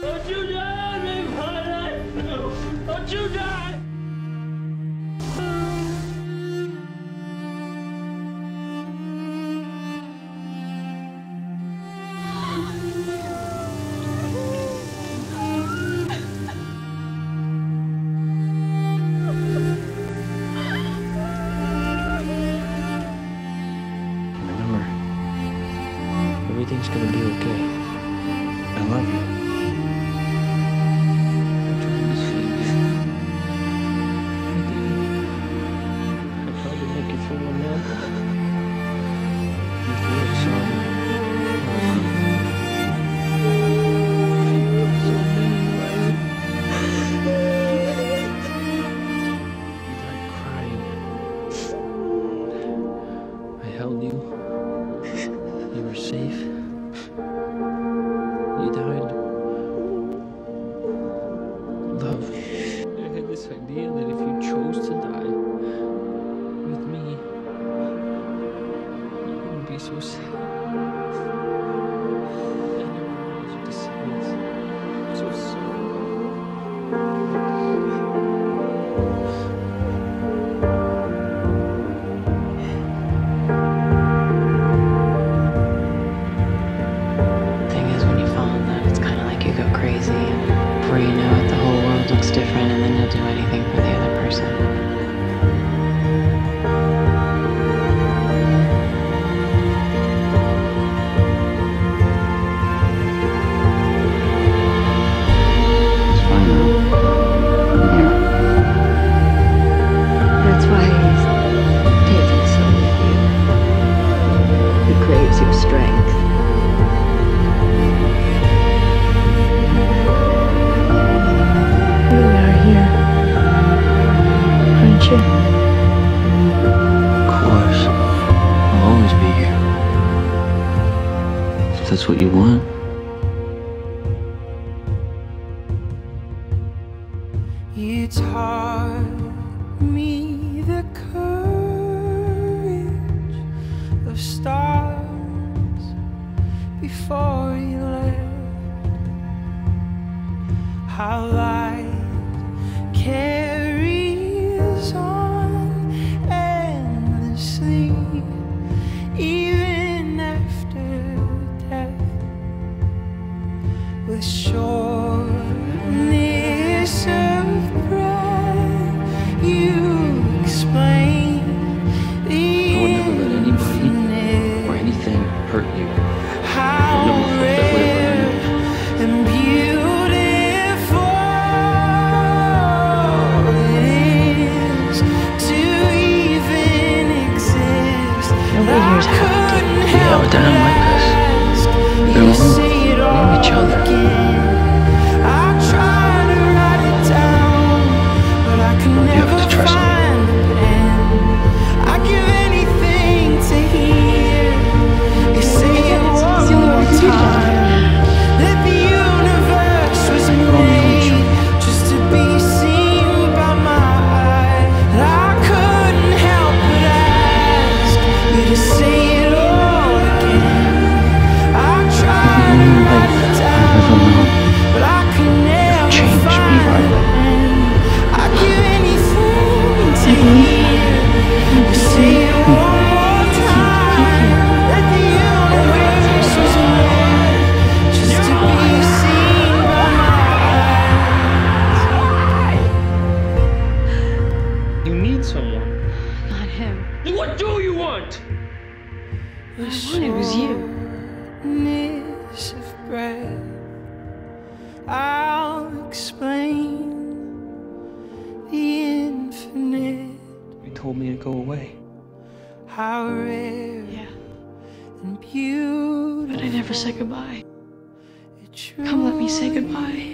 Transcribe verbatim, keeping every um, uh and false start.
Don't you die, live my life. No. Don't you die. Everything's gonna be okay. I love you. I'm trying to save you. I did. I tried to make you feel enough. You feel it, son. So many ways. You died crying. I held you. You were safe. You died. Love. I had this idea that if you chose to die with me, you wouldn't be so sad. I never wanted you to see this. I'm so sorry. Crazy, and before you know it, the whole world looks different, and then you'll do anything for the other person. It's fine now. I'm here. That's why he's taken so with you. He craves your strength. Of course. I'll always be here. If that's what you want. You taught me the courage of stars before you left. How light carries on endlessly, even after death, with sureness of breath. You explain the I would never let anybody or anything hurt you. How rare and beautiful Years happened. Yeah, but they're not like us. They're alone. We have each other. You have to trust me. I give anything to hear you say it one more time. That the universe was made just to be seen by my eye. And I couldn't help but ask you to say it all again. I tried to write it down, but I could never find the end. I give anything to hear you say it one more time. That the universe was made just to be seen by my eyes. You need someone. Not him. Then what do you want? What I wanted was you. Miss of breath, I'll explain the infinite. You told me to go away. How rare Yeah, and beautiful. but I never said goodbye. it Come let me say truly goodbye.